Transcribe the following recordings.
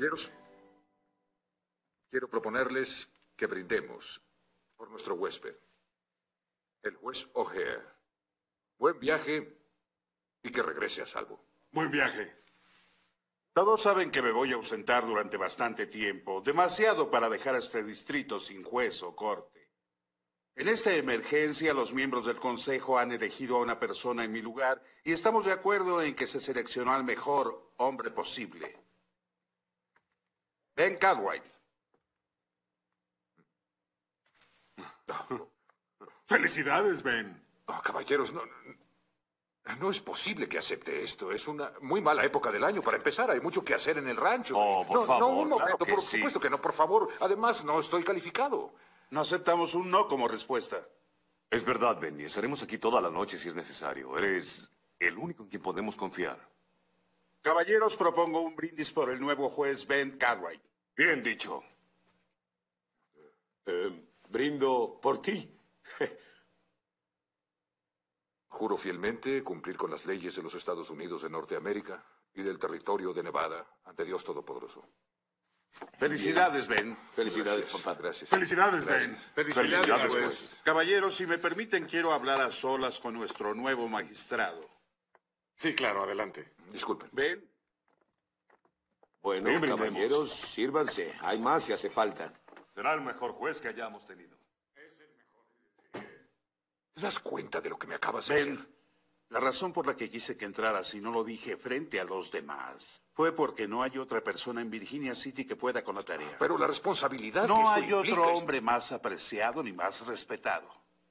Caballeros, quiero proponerles que brindemos por nuestro huésped, el juez O'Hare. Buen viaje y que regrese a salvo. Buen viaje. Todos saben que me voy a ausentar durante bastante tiempo, demasiado para dejar a este distrito sin juez o corte. En esta emergencia, los miembros del consejo han elegido a una persona en mi lugar y estamos de acuerdo en que se seleccionó al mejor hombre posible. Ben Cartwright. Felicidades, Ben. Oh, caballeros, no es posible que acepte esto. Es una muy mala época del año. Para empezar, hay mucho que hacer en el rancho. Oh, por favor, No, un momento, claro que por sí. supuesto que no, por favor. Además, no estoy calificado. No aceptamos un no como respuesta. Es verdad, Benny. Estaremos aquí toda la noche si es necesario. Eres el único en quien podemos confiar. Caballeros, propongo un brindis por el nuevo juez Ben Cartwright. Bien dicho. Brindo por ti. Juro fielmente cumplir con las leyes de los Estados Unidos de Norteamérica y del territorio de Nevada ante Dios Todopoderoso. Felicidades, Ben. Felicidades, Gracias, papá. Gracias. Felicidades, Gracias. Ben. Felicidades, Felicidades, juez. juez. Caballeros, si me permiten, quiero hablar a solas con nuestro nuevo magistrado. Sí, claro, adelante. Disculpen. Ben, Bueno, Bien, brindemos. caballeros, sírvanse. Hay más si hace falta. Será el mejor juez que hayamos tenido. ¿Te das cuenta de lo que me acabas de hacer? Ben, la razón por la que quise que entraras y no lo dije frente a los demás fue porque no hay otra persona en Virginia City que pueda con la tarea. Pero la responsabilidad que No esto hay implica otro es- hombre más apreciado ni más respetado.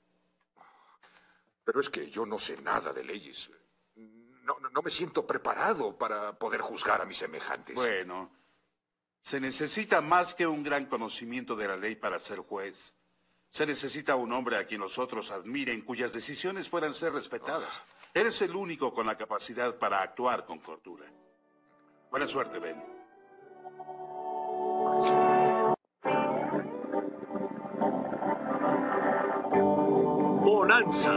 Pero es que yo no sé nada de leyes. No me siento preparado para poder juzgar a mis semejantes. Bueno, se necesita más que un gran conocimiento de la ley para ser juez. Se necesita un hombre a quien los otros admiren, cuyas decisiones puedan ser respetadas. Eres el único con la capacidad para actuar con cordura. Buena suerte, Ben. Bonanza.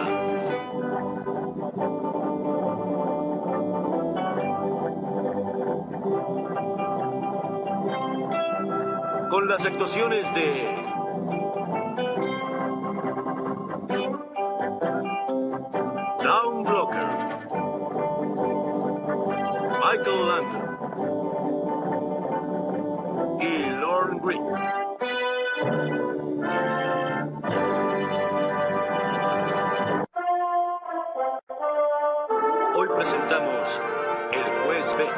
Con las actuaciones de Down Blocker, Michael Landon y Lorne Greene. Hoy presentamos El Juez Ben.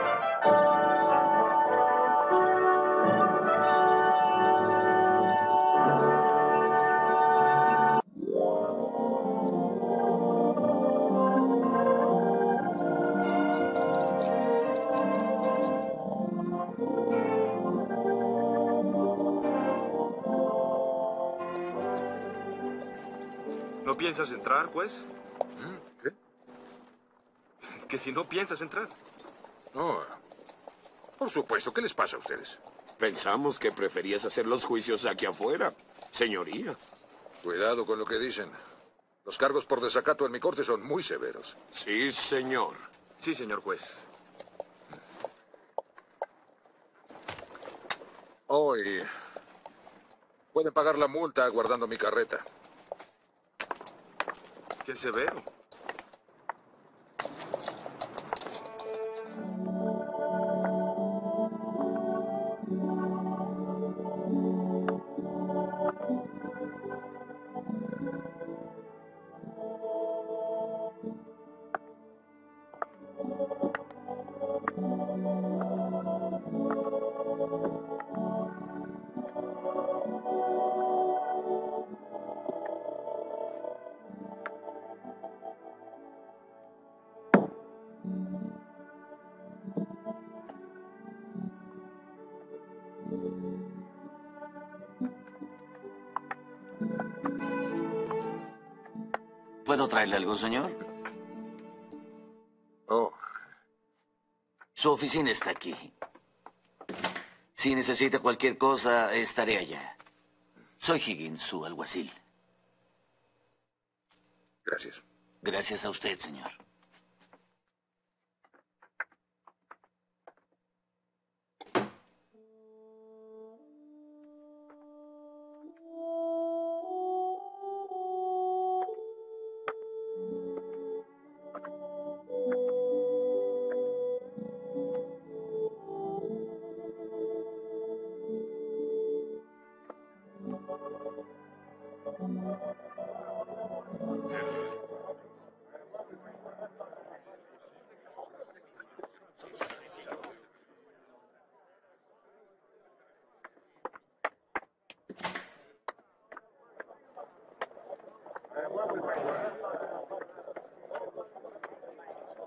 ¿No piensas entrar, juez? ¿Qué? Que si no piensas entrar. No. Por supuesto. ¿Qué les pasa a ustedes? Pensamos que preferías hacer los juicios aquí afuera, señoría. Cuidado con lo que dicen. Los cargos por desacato en mi corte son muy severos. Sí, señor. Sí, señor juez. Hoy pueden pagar la multa aguardando mi carreta. Qué severo. ¿Puedo traerle algo, señor? Oh, Su oficina está aquí. Si necesita cualquier cosa, estaré allá. Soy Higgins, su alguacil. gracias. Gracias a usted, señor.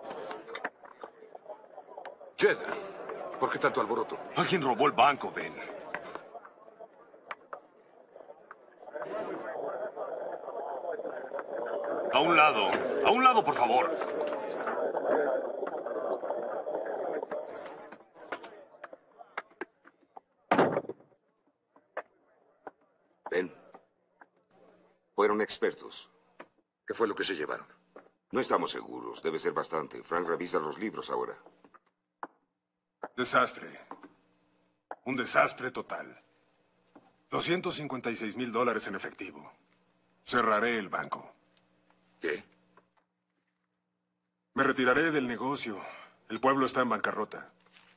Jed, ¿por qué tanto alboroto? Alguien robó el banco, Ben. A un lado, por favor. Ben, fueron expertos. ¿Qué fue lo que se llevaron? No estamos seguros. Debe ser bastante. Frank revisa los libros ahora. Desastre. Un desastre total. $256,000 en efectivo. Cerraré el banco. ¿Qué? Me retiraré del negocio. El pueblo está en bancarrota.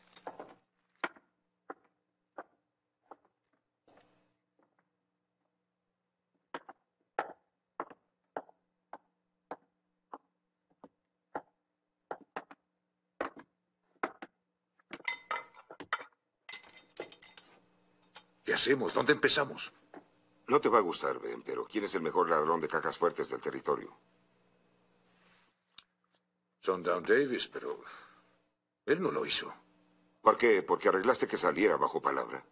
¿Qué hacemos? ¿Dónde empezamos? No te va a gustar, Ben, pero ¿quién es el mejor ladrón de cajas fuertes del territorio? Sundown Davis, pero él no lo hizo. ¿Por qué? Porque arreglaste que saliera bajo palabra.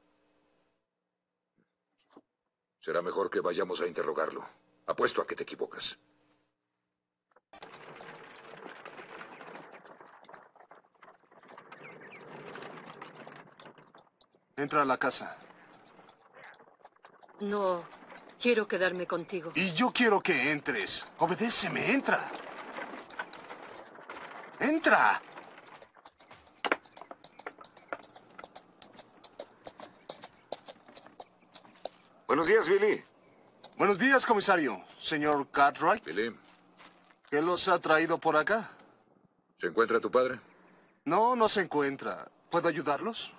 Será mejor que vayamos a interrogarlo. Apuesto a que te equivocas. Entra a la casa. No, quiero quedarme contigo. Y yo quiero que entres. Obedéceme, entra. ¡Entra! Buenos días, Billy. Buenos días, comisario. Señor Cartwright. Billy, ¿Qué los ha traído por acá? ¿se encuentra tu padre? No, no se encuentra. ¿Puedo ayudarlos?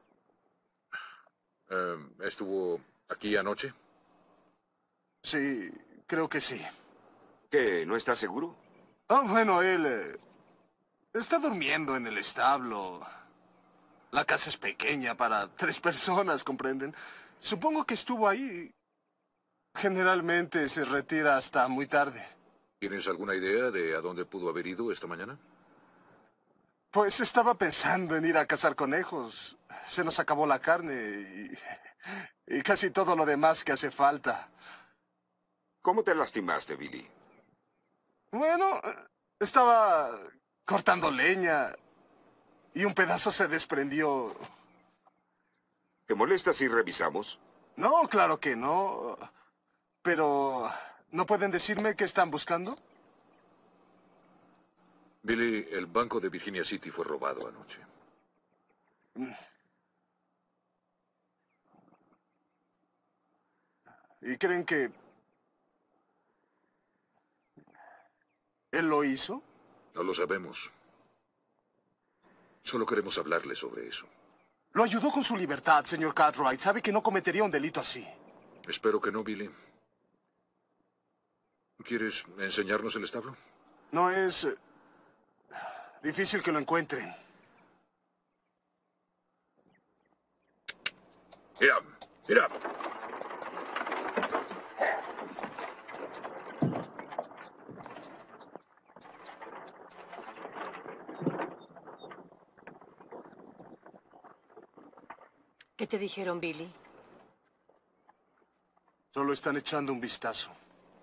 ¿Estuvo aquí anoche? Sí, creo que sí. ¿Qué? ¿No estás seguro? Ah, bueno, él está durmiendo en el establo. La casa es pequeña para 3 personas, ¿comprenden? Supongo que estuvo ahí. Generalmente se retira hasta muy tarde. ¿Tienes alguna idea de a dónde pudo haber ido esta mañana? Pues estaba pensando en ir a cazar conejos. Se nos acabó la carne y casi todo lo demás que hace falta. ¿Cómo te lastimaste, Billy? Bueno, estaba cortando leña y un pedazo se desprendió. ¿Te molesta si revisamos? No, claro que no. Pero, ¿no pueden decirme qué están buscando? Billy, el banco de Virginia City fue robado anoche. ¿Y creen que él lo hizo? No lo sabemos. Solo queremos hablarle sobre eso. Lo ayudó con su libertad, señor Cartwright. Sabe que no cometería un delito así. Espero que no, Billy. ¿Quieres enseñarnos el establo? No es difícil que lo encuentren. Mira, mira. ¿Qué te dijeron, Billy? Solo están echando un vistazo.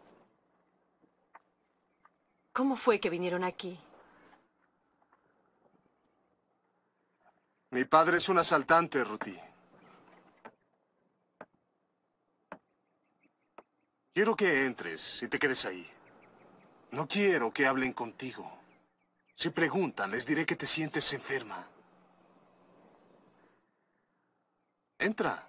¿Cómo fue que vinieron aquí? Mi padre es un asaltante, Ruthie. Quiero que entres y te quedes ahí. No quiero que hablen contigo. Si preguntan, les diré que te sientes enferma. Entra.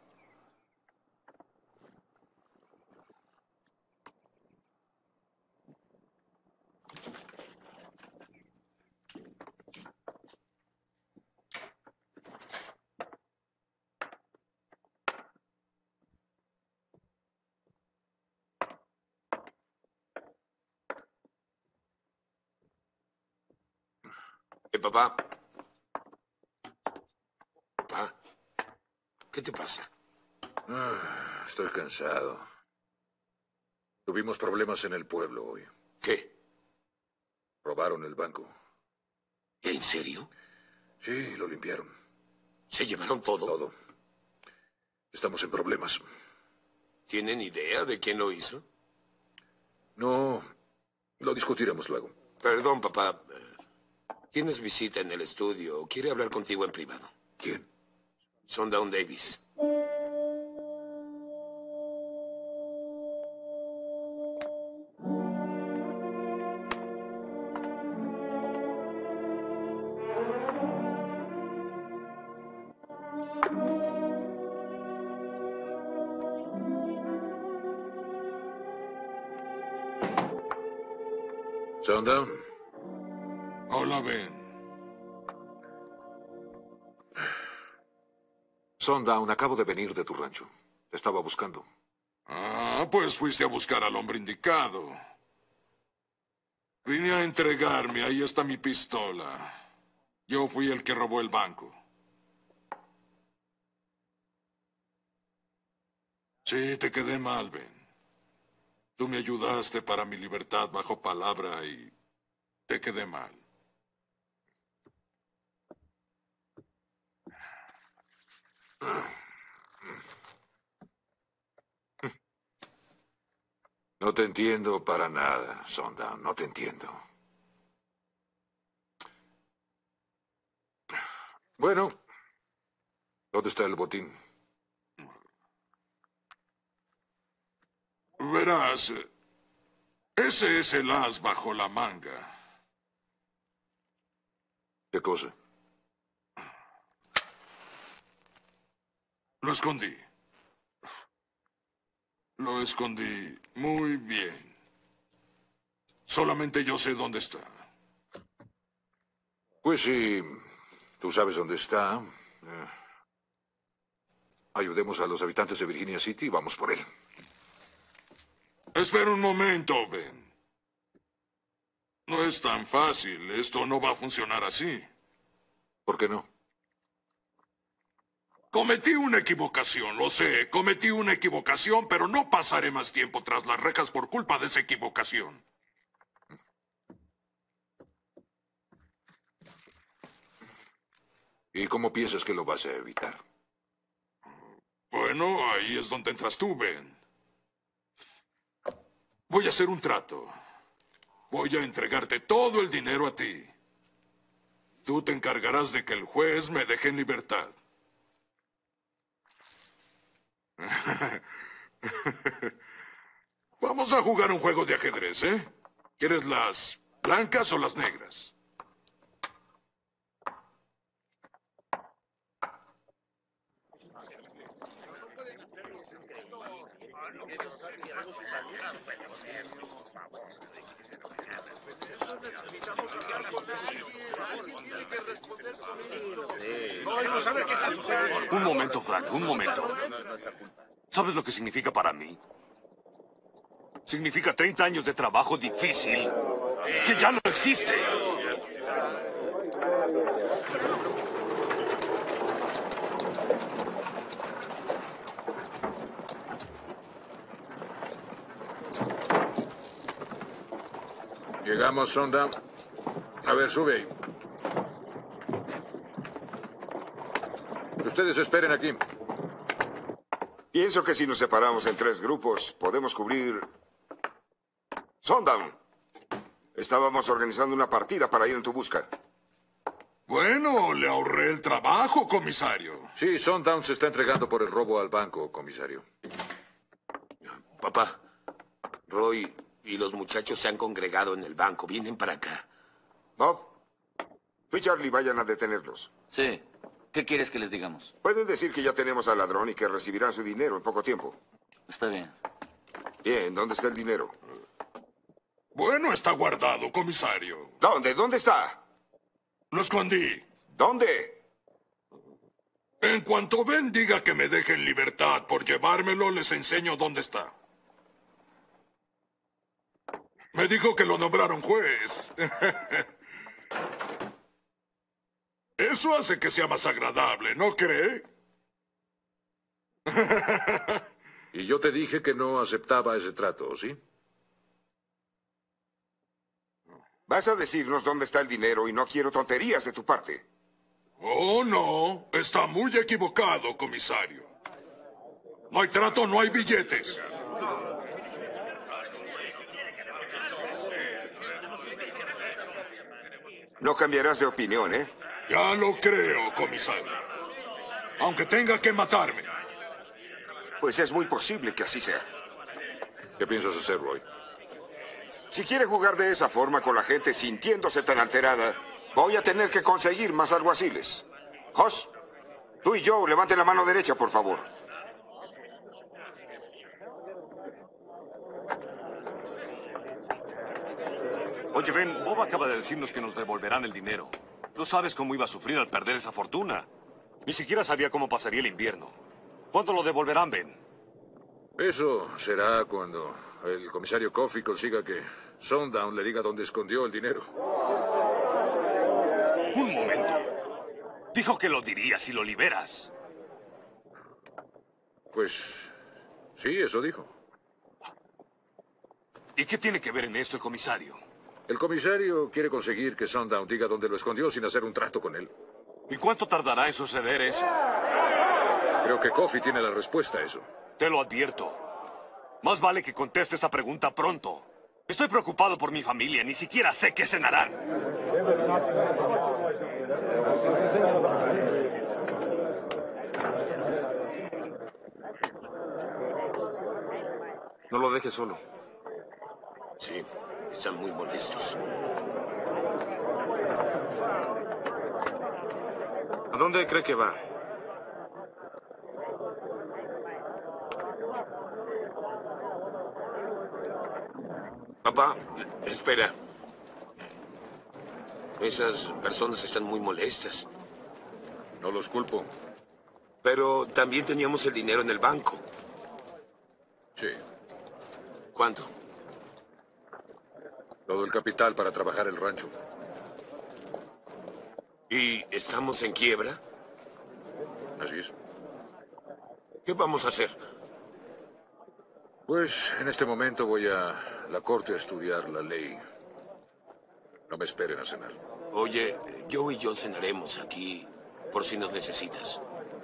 Papá. Papá. ¿Qué te pasa? Estoy cansado. Tuvimos problemas en el pueblo hoy. ¿Qué? Robaron el banco. ¿En serio? Sí, lo limpiaron. ¿Se llevaron todo? Todo. Estamos en problemas. ¿Tienen idea de quién lo hizo? No, lo discutiremos luego. Perdón, papá. ¿Tienes visita en el estudio? Quiere hablar contigo en privado. ¿Quién? Sundown Davis. Sundown. Hola, Ben. Sundown, acabo de venir de tu rancho. Te estaba buscando. Ah, pues fuiste a buscar al hombre indicado. Vine a entregarme, ahí está mi pistola. Yo fui el que robó el banco. Sí, te quedé mal, Ben. Tú me ayudaste para mi libertad bajo palabra y te quedé mal. No te entiendo para nada, Sundown. No te entiendo. Bueno, ¿dónde está el botín? Verás, ese es el as bajo la manga. ¿Qué cosa? Lo escondí. Lo escondí muy bien. Solamente yo sé dónde está. Pues si tú sabes dónde está, ayudemos a los habitantes de Virginia City y vamos por él. Espera un momento, Ben. No es tan fácil. Esto no va a funcionar así. ¿Por qué no? Cometí una equivocación, lo sé. Cometí una equivocación, pero no pasaré más tiempo tras las rejas por culpa de esa equivocación. ¿Y cómo piensas que lo vas a evitar? Bueno, ahí es donde entras tú, Ben. Voy a hacer un trato. Voy a entregarte todo el dinero a ti. Tú te encargarás de que el juez me deje en libertad. Vamos a jugar un juego de ajedrez, ¿eh? ¿Quieres las blancas o las negras? Un momento, Frank, un momento. ¿Sabes lo que significa para mí? Significa 30 años de trabajo difícil que ya no existe. Llegamos, Sundown. A ver, sube ahí. Ustedes esperen aquí. Pienso que si nos separamos en 3 grupos, podemos cubrir... Sundown. Estábamos organizando una partida para ir en tu busca. Bueno, le ahorré el trabajo, comisario. Sí, Sundown se está entregando por el robo al banco, comisario. Papá, Roy y los muchachos se han congregado en el banco. Vienen para acá. Bob, tú y Charlie vayan a detenerlos. Sí. ¿Qué quieres que les digamos? Pueden decir que ya tenemos al ladrón y que recibirán su dinero en poco tiempo. Está bien. Bien, ¿dónde está el dinero? Bueno, está guardado, comisario. ¿Dónde? ¿Dónde está? Lo escondí. ¿Dónde? En cuanto Ben diga que me deje en libertad por llevármelo, les enseño dónde está. Me dijo que lo nombraron juez. Eso hace que sea más agradable, ¿no cree? Y yo te dije que no aceptaba ese trato, ¿sí? Vas a decirnos dónde está el dinero y no quiero tonterías de tu parte. Oh, no. Está muy equivocado, comisario. No hay trato, no hay billetes. No cambiarás de opinión, ¿eh? Ya lo creo, comisario. Aunque tenga que matarme. Pues es muy posible que así sea. ¿Qué piensas hacer, Roy? Si quiere jugar de esa forma con la gente sintiéndose tan alterada, voy a tener que conseguir más alguaciles. Hoss, tú y Joe, levanten la mano derecha, por favor. Oye, Ben, Bob acaba de decirnos que nos devolverán el dinero. ¿No sabes cómo iba a sufrir al perder esa fortuna? Ni siquiera sabía cómo pasaría el invierno. ¿Cuándo lo devolverán, Ben? Eso será cuando el comisario Coffey consiga que Sundown le diga dónde escondió el dinero. Un momento. Dijo que lo diría si lo liberas. Pues sí, eso dijo. ¿Y qué tiene que ver en esto el comisario? El comisario quiere conseguir que Sundown diga dónde lo escondió sin hacer un trato con él. ¿Y cuánto tardará en suceder eso? Creo que Coffey tiene la respuesta a eso. Te lo advierto. Más vale que conteste esta pregunta pronto. Estoy preocupado por mi familia. Ni siquiera sé qué cenarán. No lo dejes solo. Sí, están muy molestos. ¿A dónde cree que va? Papá, espera. Esas personas están muy molestas. No los culpo. Pero también teníamos el dinero en el banco. Sí. ¿Cuánto? Todo el capital para trabajar el rancho. ¿Y estamos en quiebra? Así es. ¿Qué vamos a hacer? Pues en este momento voy a la corte a estudiar la ley. No me esperen a cenar. Oye, Joe y yo cenaremos aquí por si nos necesitas.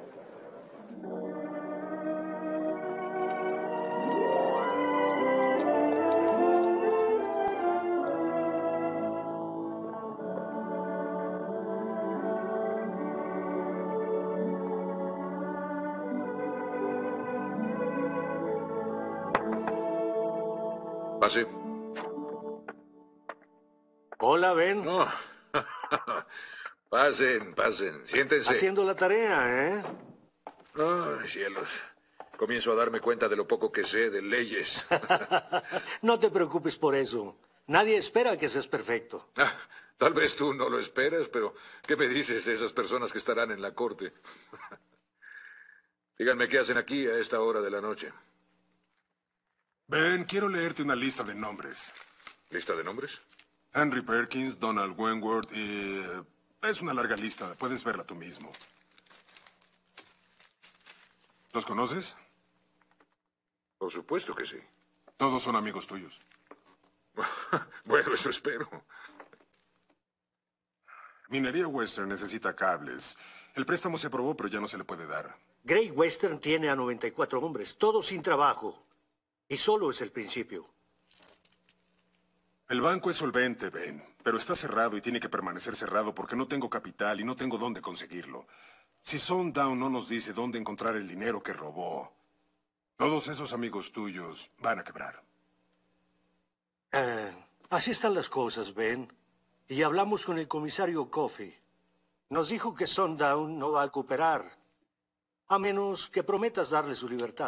Pase. Hola, Ben. No. Pasen, pasen. Siéntense. Haciendo la tarea, ¿eh? Ay, cielos. Comienzo a darme cuenta de lo poco que sé de leyes. No te preocupes por eso. Nadie espera que seas perfecto. Tal vez tú no lo esperas, pero ¿qué me dices de esas personas que estarán en la corte? Díganme qué hacen aquí a esta hora de la noche. Ben, quiero leerte una lista de nombres. ¿Lista de nombres? Henry Perkins, Donald Wentworth y... es una larga lista. Puedes verla tú mismo. ¿Los conoces? Por supuesto que sí. Todos son amigos tuyos. Bueno, eso espero. Minería Western necesita cables. El préstamo se aprobó, pero ya no se le puede dar. Great Western tiene a 94 hombres, todos sin trabajo. Y solo es el principio. El banco es solvente, Ben, pero está cerrado y tiene que permanecer cerrado porque no tengo capital y no tengo dónde conseguirlo. Si Sundown no nos dice dónde encontrar el dinero que robó, todos esos amigos tuyos van a quebrar. Así están las cosas, Ben. Y hablamos con el comisario Coffey. Nos dijo que Sundown no va a cooperar, a menos que prometas darle su libertad.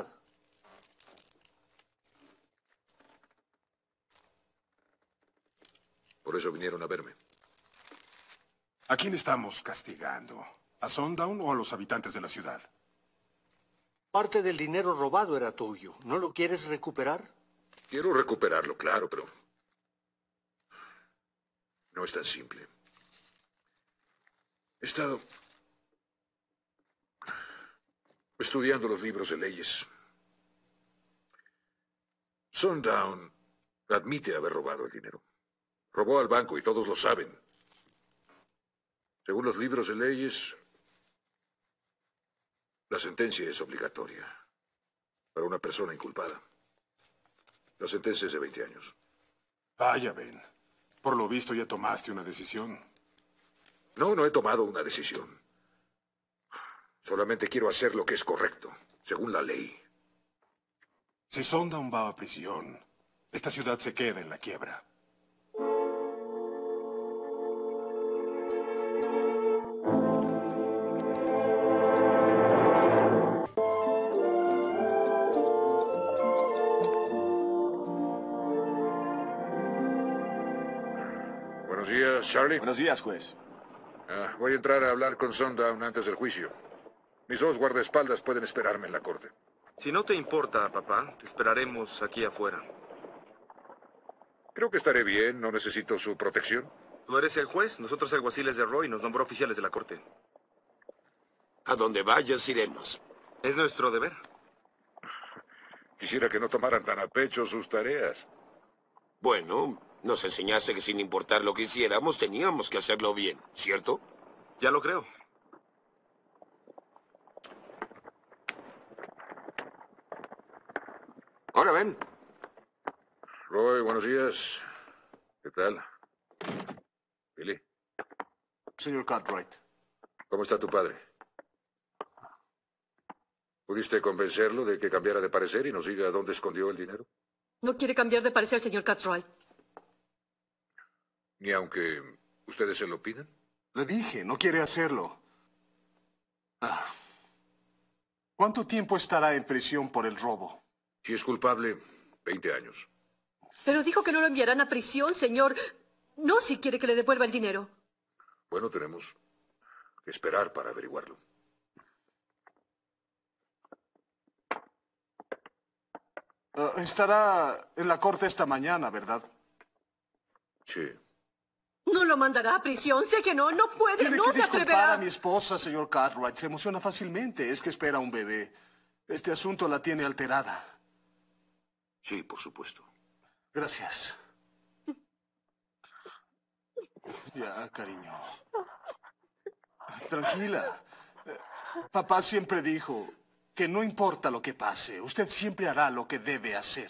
Por eso vinieron a verme. ¿A quién estamos castigando? ¿A Sundown o a los habitantes de la ciudad? Parte del dinero robado era tuyo. ¿No lo quieres recuperar? Quiero recuperarlo, claro, pero... no es tan simple. He estado... estudiando los libros de leyes. Sundown admite haber robado el dinero. Robó al banco y todos lo saben. Según los libros de leyes, la sentencia es obligatoria para una persona inculpada. La sentencia es de 20 años. Vaya, Ben. Por lo visto ya tomaste una decisión. No, no he tomado una decisión. Solamente quiero hacer lo que es correcto, según la ley. Si Sundown va a prisión, esta ciudad se queda en la quiebra. Buenos días, Charlie. Buenos días, juez. Voy a entrar a hablar con Sundown antes del juicio. Mis 2 guardaespaldas pueden esperarme en la corte. Si no te importa, papá, te esperaremos aquí afuera. Creo que estaré bien, no necesito su protección. Tú eres el juez, nosotros alguaciles de Roy, nos nombró oficiales de la corte. A donde vayas iremos. Es nuestro deber. Quisiera que no tomaran tan a pecho sus tareas. Bueno, nos enseñaste que sin importar lo que hiciéramos, teníamos que hacerlo bien, ¿cierto? Ya lo creo. Hola, Ben. Roy, buenos días. ¿Qué tal? Billy. Señor Cartwright. ¿Cómo está tu padre? ¿Pudiste convencerlo de que cambiara de parecer y nos diga dónde escondió el dinero? No quiere cambiar de parecer, señor Cartwright. Ni aunque ustedes se lo pidan. Le dije, no quiere hacerlo. ¿Cuánto tiempo estará en prisión por el robo? Si es culpable, 20 años. Pero dijo que no lo enviarán a prisión, señor. No si quiere que le devuelva el dinero. Bueno, tenemos que esperar para averiguarlo. Estará en la corte esta mañana, ¿verdad? Sí. No lo mandará a prisión. Sé que no puede, Tiene no que se disculpar atreverá. a mi esposa, señor Cartwright. Se emociona fácilmente. Es que espera un bebé. Este asunto la tiene alterada. Sí, por supuesto. Gracias. Ya, cariño. Tranquila. Papá siempre dijo que no importa lo que pase, usted siempre hará lo que debe hacer.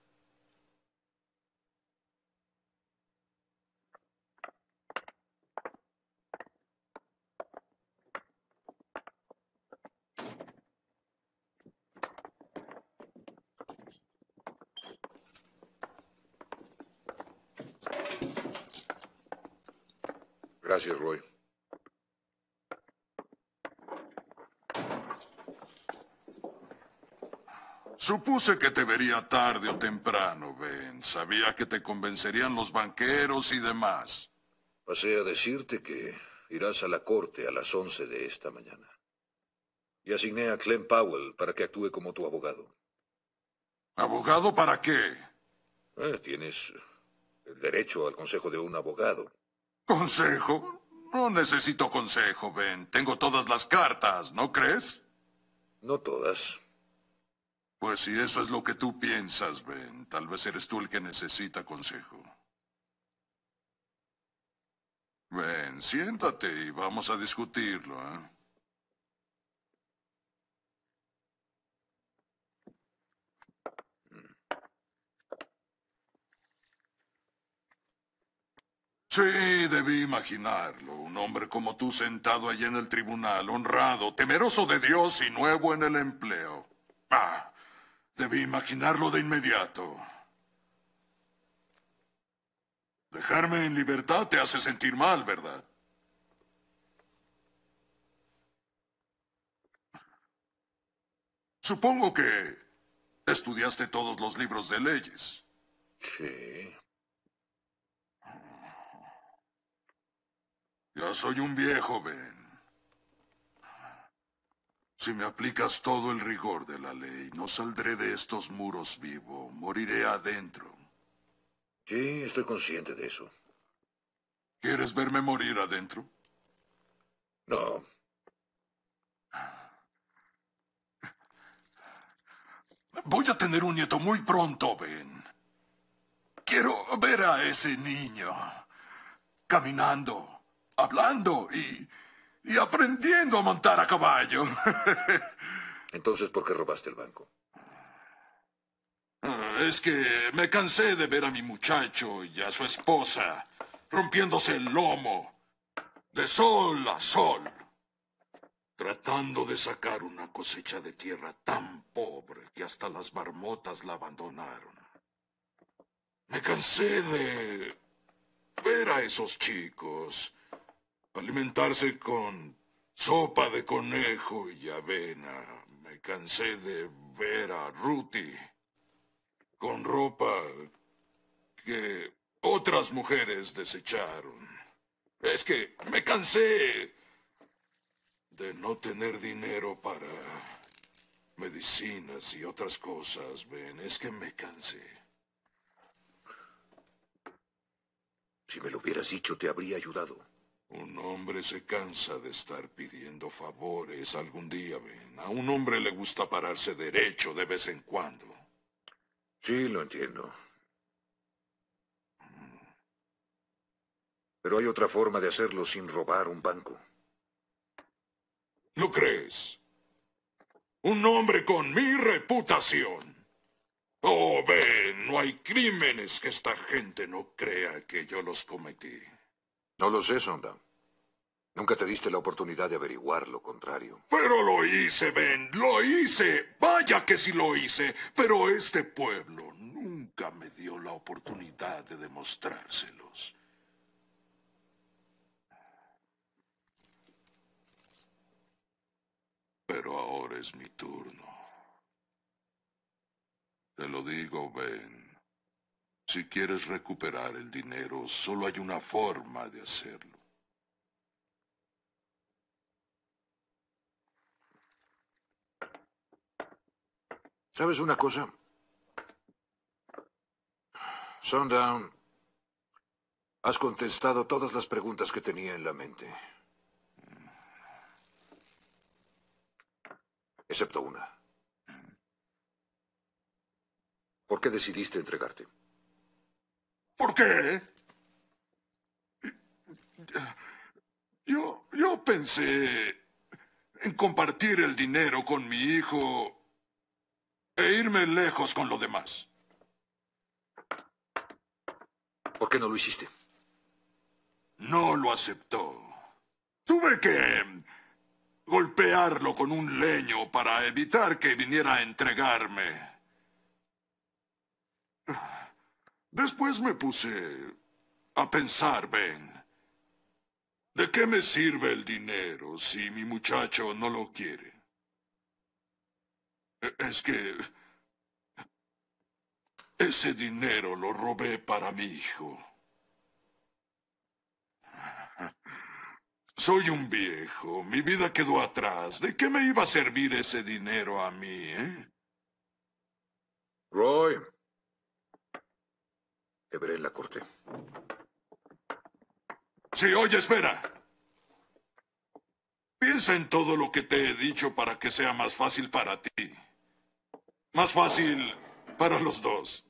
Gracias, Roy. Supuse que te vería tarde o temprano, Ben. Sabía que te convencerían los banqueros y demás. Pasé a decirte que irás a la corte a las 11 de esta mañana. Y asigné a Clem Powell para que actúe como tu abogado. ¿Abogado para qué? Tienes el derecho al consejo de un abogado. ¿Consejo? No necesito consejo, Ben. Tengo todas las cartas, ¿no crees? No todas. Pues si eso es lo que tú piensas, Ben, tal vez eres tú el que necesita consejo. Ben, siéntate y vamos a discutirlo, ¿eh? Sí, debí imaginarlo. Un hombre como tú sentado allí en el tribunal, honrado, temeroso de Dios y nuevo en el empleo. Debí imaginarlo de inmediato. Dejarme en libertad te hace sentir mal, ¿verdad? Supongo que estudiaste todos los libros de leyes. Sí. Ya soy un viejo, Ben. Si me aplicas todo el rigor de la ley, no saldré de estos muros vivo. Moriré adentro. Sí, estoy consciente de eso. ¿Quieres verme morir adentro? No. Voy a tener un nieto muy pronto, Ben. quiero ver a ese niño caminando, hablando y aprendiendo a montar a caballo. Entonces, ¿por qué robaste el banco? Es que me cansé de ver a mi muchacho y a su esposa rompiéndose el lomo de sol a sol, tratando de sacar una cosecha de tierra tan pobre que hasta las marmotas la abandonaron. Me cansé de ver a esos chicos alimentarse con sopa de conejo y avena. Me cansé de ver a Ruthie con ropa que otras mujeres desecharon. Es que me cansé de no tener dinero para medicinas y otras cosas, Ben. Es que me cansé. Si me lo hubieras dicho, te habría ayudado. Un hombre se cansa de estar pidiendo favores algún día, Ben. A un hombre le gusta pararse derecho de vez en cuando. Sí, lo entiendo. Pero hay otra forma de hacerlo sin robar un banco. ¿Lo crees? Un hombre con mi reputación. Oh, Ben, no hay crímenes que esta gente no crea que yo los cometí. No lo sé, Sonda. Nunca te diste la oportunidad de averiguar lo contrario. Pero lo hice, Ben, lo hice. Vaya que sí lo hice. Pero este pueblo nunca me dio la oportunidad de demostrárselos. Pero ahora es mi turno. Te lo digo, Ben. Si quieres recuperar el dinero, solo hay una forma de hacerlo. ¿Sabes una cosa? Sundown, has contestado todas las preguntas que tenía en la mente. Excepto una. ¿Por qué decidiste entregarte? ¿Por qué? Yo pensé en compartir el dinero con mi hijo e irme lejos con lo demás. ¿Por qué no lo hiciste? No lo aceptó. Tuve que golpearlo con un leño para evitar que viniera a entregarme. Después me puse a pensar, Ben, ¿de qué me sirve el dinero si mi muchacho no lo quiere? Es que ese dinero lo robé para mi hijo. Soy un viejo, mi vida quedó atrás. ¿De qué me iba a servir ese dinero a mí, eh? Roy, te veré en la corte. Sí, oye, espera. Piensa en todo lo que te he dicho para que sea más fácil para ti. Más fácil para los dos.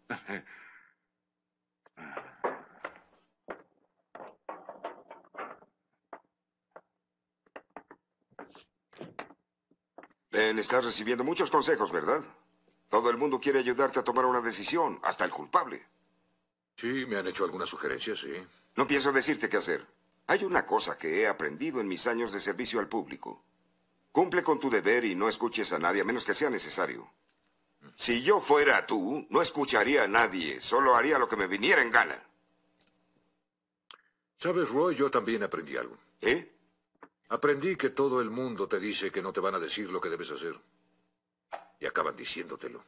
Ben, estás recibiendo muchos consejos, ¿verdad? Todo el mundo quiere ayudarte a tomar una decisión, hasta el culpable. Sí, me han hecho algunas sugerencias, sí. No pienso decirte qué hacer. Hay una cosa que he aprendido en mis años de servicio al público. Cumple con tu deber y no escuches a nadie a menos que sea necesario. Si yo fuera tú, no escucharía a nadie, solo haría lo que me viniera en gana. ¿Sabes, Roy? Yo también aprendí algo. ¿Eh? Aprendí que todo el mundo te dice que no te van a decir lo que debes hacer. Y acaban diciéndotelo.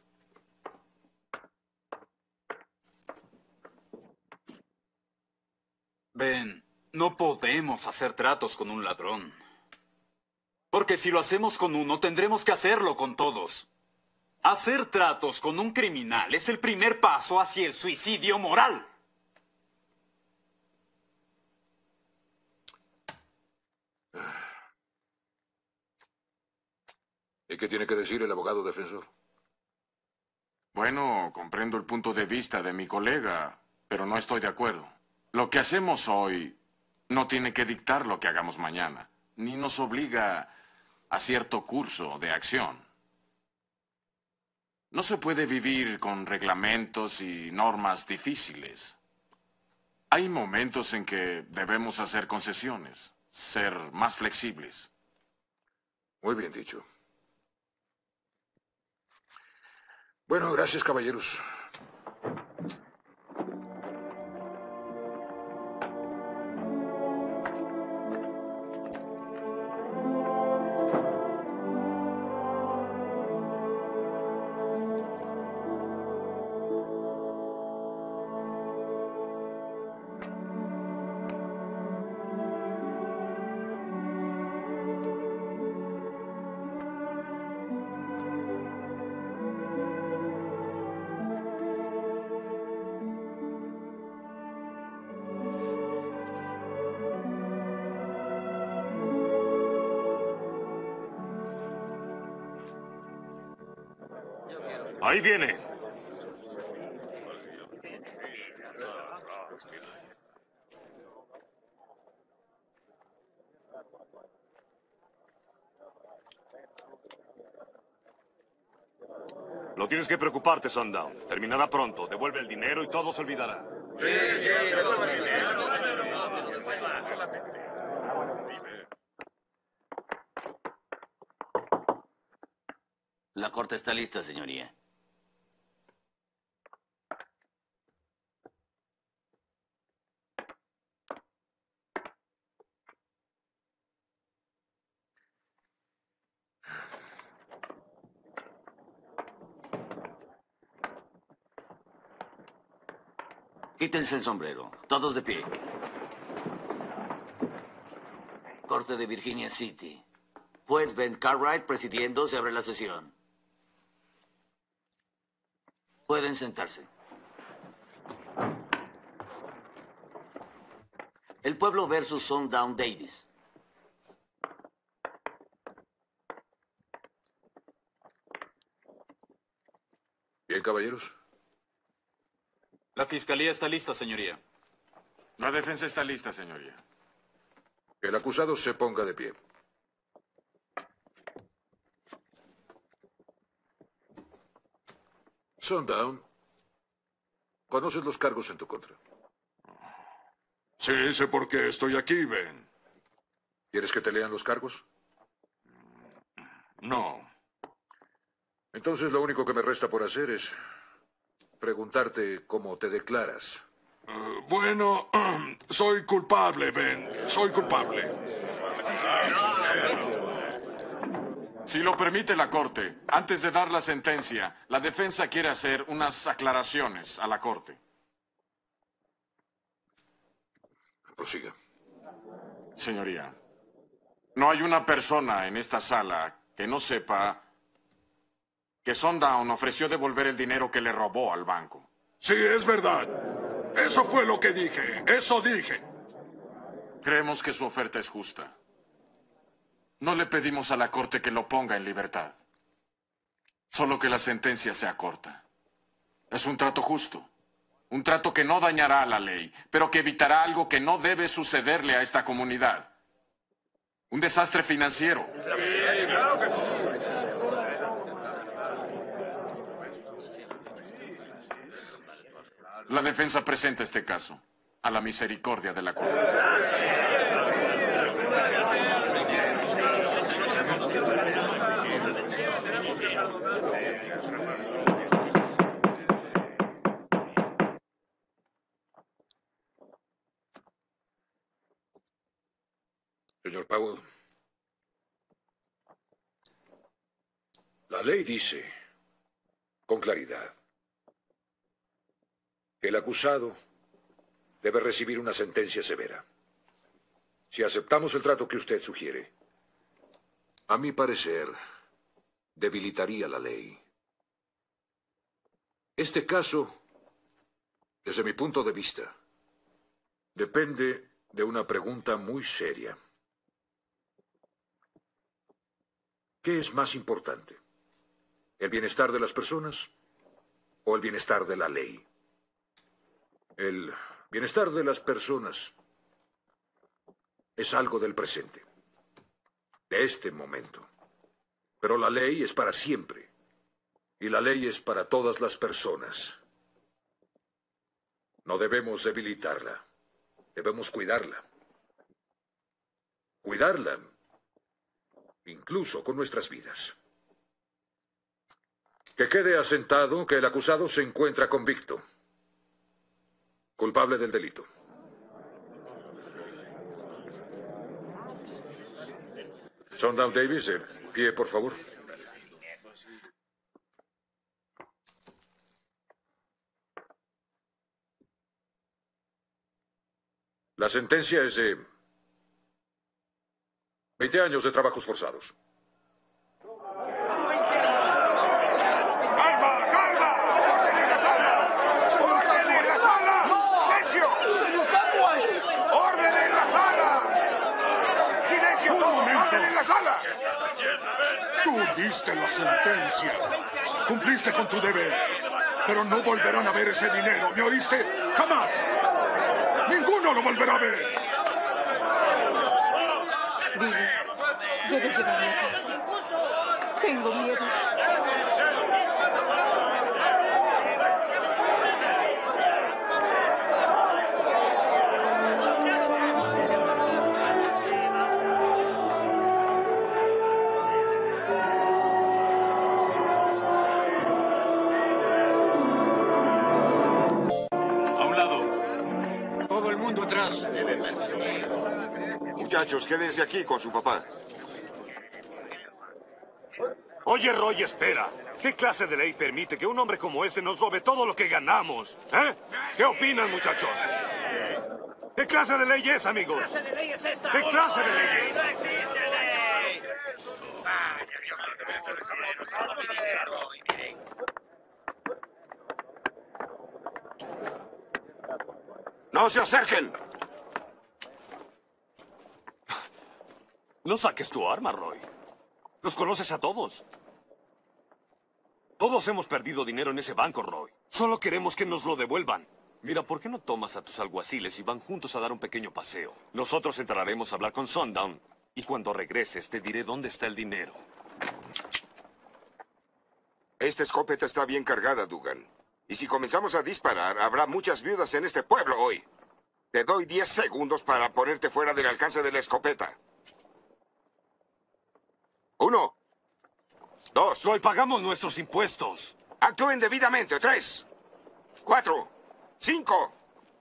Ben, no podemos hacer tratos con un ladrón. Porque si lo hacemos con uno, tendremos que hacerlo con todos. Hacer tratos con un criminal es el primer paso hacia el suicidio moral. ¿Y qué tiene que decir el abogado defensor? Bueno. Bueno, comprendo el punto de vista de mi colega, pero no estoy de acuerdo. Lo que hacemos hoy no tiene que dictar lo que hagamos mañana, ni nos obliga a cierto curso de acción. No se puede vivir con reglamentos y normas difíciles. Hay momentos en que debemos hacer concesiones, ser más flexibles. Muy bien dicho. Bueno, gracias, caballeros. Ahí viene. No tienes que preocuparte, Sundown. Terminará pronto. Devuelve el dinero y todo se olvidará. Sí, devuelve el dinero. La corte está lista, señoría. Quítense el sombrero. Todos de pie. Corte de Virginia City. Juez Ben Cartwright presidiendo, se abre la sesión. Pueden sentarse. El pueblo versus Sundown Davis. Bien, caballeros. La fiscalía está lista, señoría. La defensa está lista, señoría. Que el acusado se ponga de pie. Sundown, ¿conoces los cargos en tu contra? Sí, sé por qué estoy aquí, Ben. ¿Quieres que te lean los cargos? No. Entonces lo único que me resta por hacer es preguntarte cómo te declaras. Bueno, soy culpable, Ben. Soy culpable. Si lo permite la Corte, antes de dar la sentencia, la defensa quiere hacer unas aclaraciones a la Corte. Prosiga. Señoría, no hay una persona en esta sala que no sepa que Sundown ofreció devolver el dinero que le robó al banco. Sí, es verdad. Eso fue lo que dije. Eso dije. Creemos que su oferta es justa. No le pedimos a la Corte que lo ponga en libertad. Solo que la sentencia sea corta. Es un trato justo. Un trato que no dañará a la ley, pero que evitará algo que no debe sucederle a esta comunidad. Un desastre financiero. La defensa presenta este caso a la misericordia de la Corte. Señor Powell, la ley dice con claridad que el acusado debe recibir una sentencia severa. Si aceptamos el trato que usted sugiere, a mi parecer, debilitaría la ley. Este caso, desde mi punto de vista, depende de una pregunta muy seria. ¿Qué es más importante? ¿El bienestar de las personas o el bienestar de la ley. El bienestar de las personas es algo del presente, de este momento. Pero la ley es para siempre, y la ley es para todas las personas. No debemos debilitarla, debemos cuidarla. Cuidarla, incluso con nuestras vidas. Que quede asentado que el acusado se encuentra convicto, culpable del delito. Sundown Davis, de pie, por favor. La sentencia es de 20 años de trabajos forzados. Tú diste la sentencia. Cumpliste con tu deber. Pero no volverán a ver ese dinero. ¿Me oíste? ¡Jamás! ¡Ninguno lo volverá a ver! Billy, debes llevarme a casa. Tengo miedo. Atrás. Muchachos, quédense aquí con su papá. Oye, Roy, espera. ¿Qué clase de ley permite que un hombre como este nos robe todo lo que ganamos? ¿Eh? ¿Qué opinan, muchachos? ¿Qué clase de ley es, amigos? ¿Qué clase de ley es esta? ¿Qué clase de ley es? ¡No existe ley! ¡No se acerquen! No saques tu arma, Roy. Los conoces a todos. Todos hemos perdido dinero en ese banco, Roy. Solo queremos que nos lo devuelvan. Mira, ¿por qué no tomas a tus alguaciles y van juntos a dar un pequeño paseo? Nosotros entraremos a hablar con Sundown. Y cuando regreses, te diré dónde está el dinero. Esta escopeta está bien cargada, Dugan. Y si comenzamos a disparar, habrá muchas viudas en este pueblo hoy. Te doy 10 segundos para ponerte fuera del alcance de la escopeta. 1, 2. Roy, pagamos nuestros impuestos. Actúen debidamente. 3, 4, 5,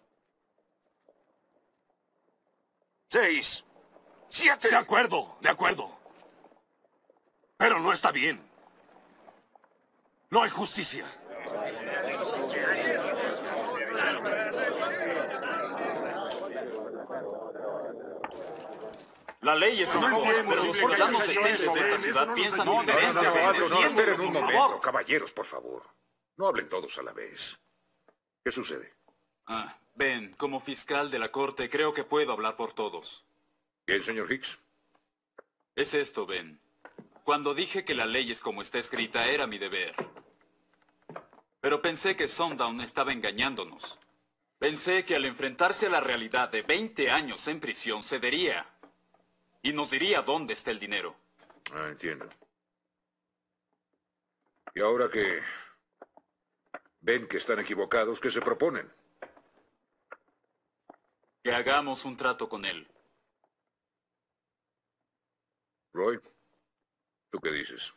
6, 7. De acuerdo, de acuerdo. Pero no está bien. No hay justicia. La ley es una cosa, pero los ciudadanos decentes de esta ciudad piensan diferente. No, esperen un momento, caballeros, por favor. No hablen todos a la vez. ¿Qué sucede? Ben, como fiscal de la corte, creo que puedo hablar por todos. Bien, señor Hicks. Es esto, Ben. Cuando dije que la ley es como está escrita, era mi deber. Pero pensé que Sundown estaba engañándonos. Pensé que al enfrentarse a la realidad de 20 años en prisión, cedería. Y nos diría dónde está el dinero. Entiendo. Y ahora que ven que están equivocados, ¿qué se proponen? Que hagamos un trato con él. Roy, ¿tú qué dices?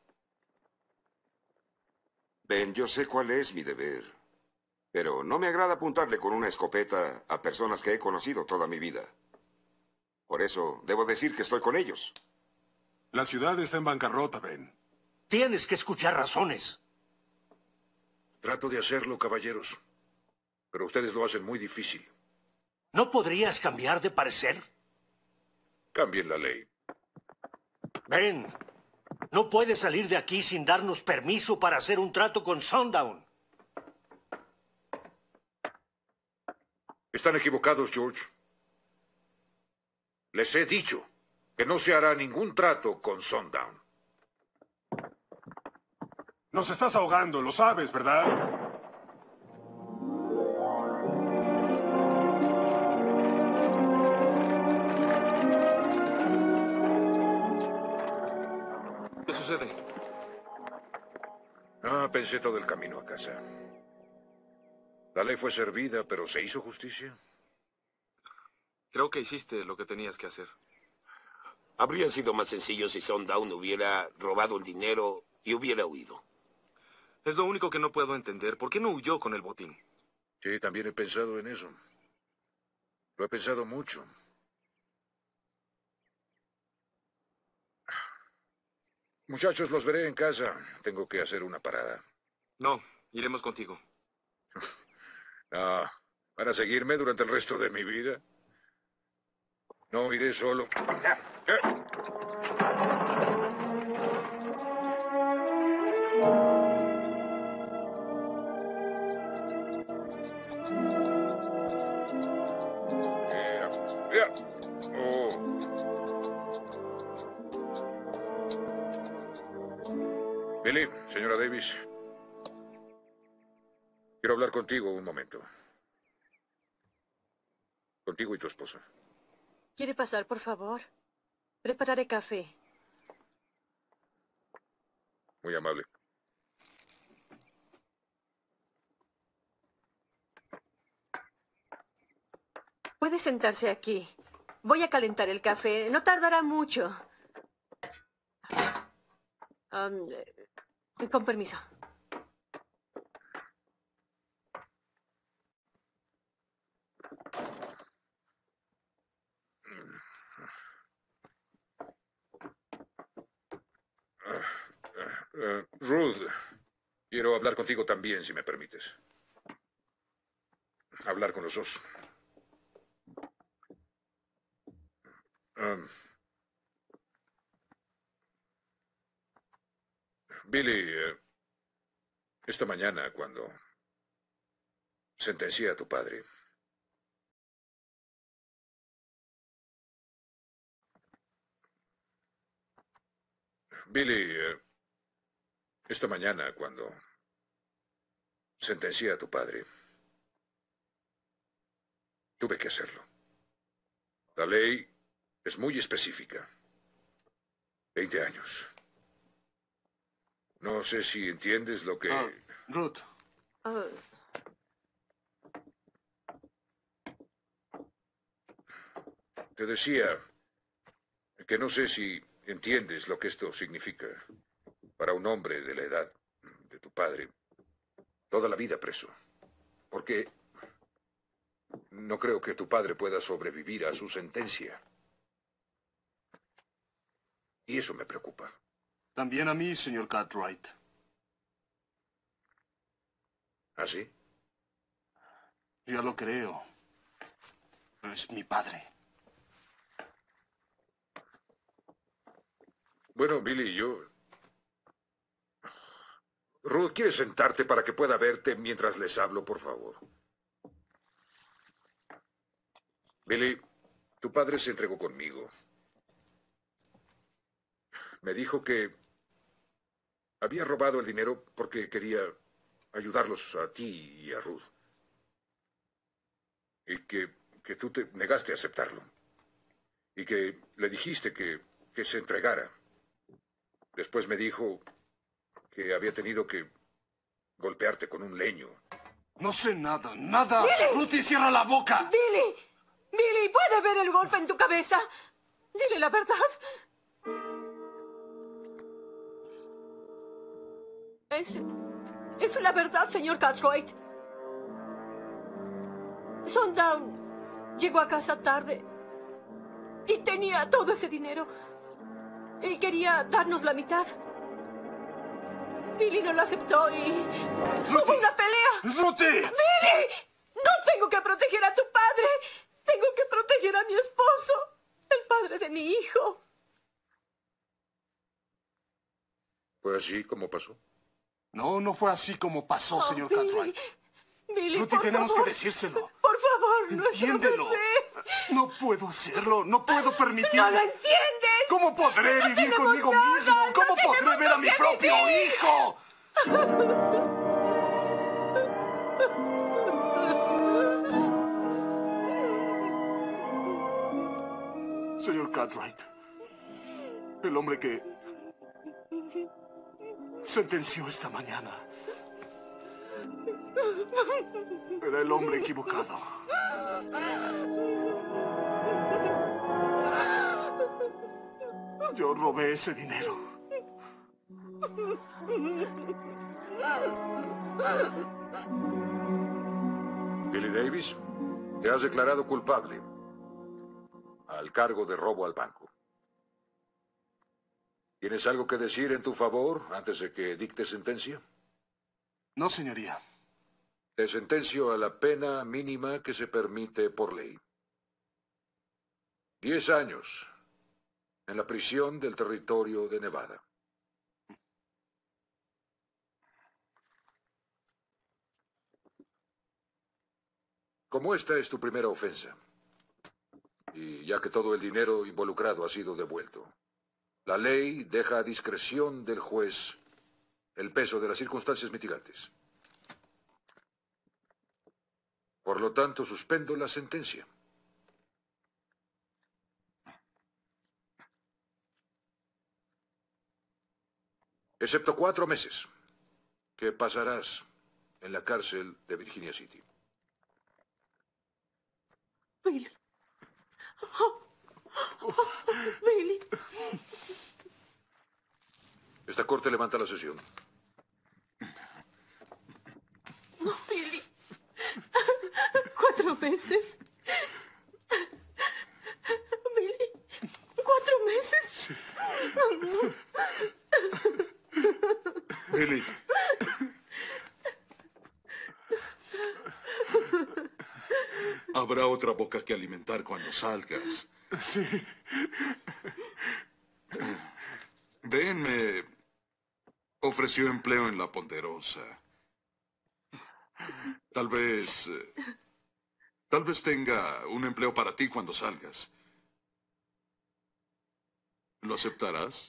Ben, yo sé cuál es mi deber. Pero no me agrada apuntarle con una escopeta a personas que he conocido toda mi vida. Por eso, debo decir que estoy con ellos. La ciudad está en bancarrota, Ben. Tienes que escuchar razones. Trato de hacerlo, caballeros. Pero ustedes lo hacen muy difícil. ¿No podrías cambiar de parecer? Cambien la ley. Ben, no puedes salir de aquí sin darnos permiso para hacer un trato con Sundown. Están equivocados, George. Les he dicho que no se hará ningún trato con Sundown. Nos estás ahogando, lo sabes, ¿verdad? sucede? Pensé todo el camino a casa. La ley fue servida, pero ¿se hizo justicia? Creo que hiciste lo que tenías que hacer. Habría sido más sencillo si Sundown hubiera robado el dinero y hubiera huido. Es lo único que no puedo entender. ¿Por qué no huyó con el botín? Sí, también he pensado en eso. Lo he pensado mucho. Muchachos, los veré en casa. Tengo que hacer una parada. No, iremos contigo. ¿Van a seguirme durante el resto de mi vida? No iré solo. Billy, señora Davis. Quiero hablar contigo un momento. Contigo y tu esposa. ¿Quiere pasar, por favor? Prepararé café. Muy amable. Puede sentarse aquí. Voy a calentar el café. No tardará mucho. Con permiso. Ruth, quiero hablar contigo también, si me permites. Hablar con los dos. Billy, esta mañana cuando sentencié a tu padre, Billy, esta mañana cuando sentencié a tu padre, tuve que hacerlo. La ley es muy específica. 20 años. No sé si entiendes lo que... Ruth. Te decía que no sé si entiendes lo que esto significa para un hombre de la edad de tu padre. Toda la vida preso. Porque no creo que tu padre pueda sobrevivir a su sentencia. Y eso me preocupa. También a mí, señor Cartwright. ¿Ah, sí? Ya lo creo. Es mi padre. Bueno, Billy, Ruth, ¿quieres sentarte para que pueda verte mientras les hablo, por favor? Billy, tu padre se entregó conmigo. Me dijo que había robado el dinero porque quería ayudarlos a ti y a Ruth. Y que tú te negaste a aceptarlo. Y que le dijiste que se entregara. Después me dijo que había tenido que golpearte con un leño. No sé nada, nada. ¡Billy! Ruthie, cierra la boca. ¡Billy! ¡Billy! ¿Puede ver el golpe en tu cabeza? Dile la verdad. Es la verdad, señor Cartwright. Sundown llegó a casa tarde y tenía todo ese dinero y quería darnos la mitad. Billy no lo aceptó y hubo una pelea. ¡Ruthie! ¡Billy! No tengo que proteger a tu padre. Tengo que proteger a mi esposo, el padre de mi hijo. ¿Fue así como pasó? No, no fue así como pasó, señor Billy, Cartwright. Billy, Ruthie, por tenemos favor. que decírselo. Por favor, Entiéndelo. No puedo hacerlo, no puedo permitirlo. ¡No lo entiendes! ¿Cómo podré No vivir tenemos conmigo nada, mismo? ¿Cómo no podré tenemos ver a con mi qué propio vivir. hijo? Señor Cartwright, el hombre que sentenció esta mañana. Era el hombre equivocado. Yo robé ese dinero. Billy Davis, te has declarado culpable al cargo de robo al banco. ¿Tienes algo que decir en tu favor antes de que dicte sentencia? No, señoría. Te sentencio a la pena mínima que se permite por ley. 10 años en la prisión del territorio de Nevada. Como esta es tu primera ofensa, y ya que todo el dinero involucrado ha sido devuelto, la ley deja a discreción del juez el peso de las circunstancias mitigantes. Por lo tanto, suspendo la sentencia. Excepto 4 meses que pasarás en la cárcel de Virginia City. Billy. Billy. Esta corte levanta la sesión. Billy. 4 meses. Billy. 4 meses. Billy. Habrá otra boca que alimentar cuando salgas. Sí. Ben me ofreció empleo en La Ponderosa. Tal vez tenga un empleo para ti cuando salgas. ¿Lo aceptarás?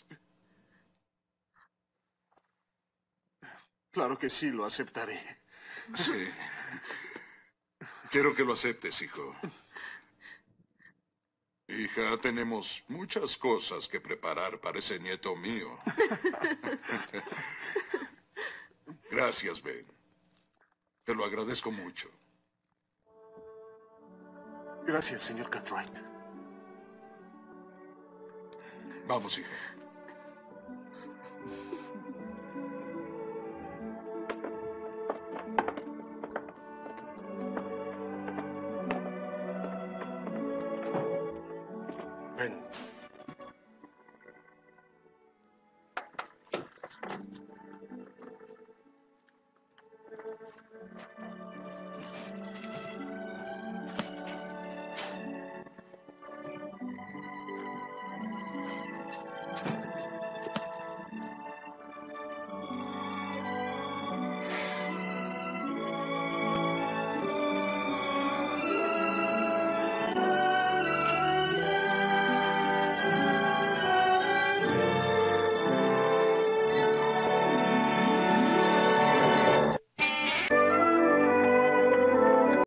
Claro que sí, lo aceptaré. Sí. Quiero que lo aceptes, hijo. Hija, tenemos muchas cosas que preparar para ese nieto mío. Gracias, Ben. Te lo agradezco mucho. Gracias, señor Cartwright. Vamos, hija. Ben.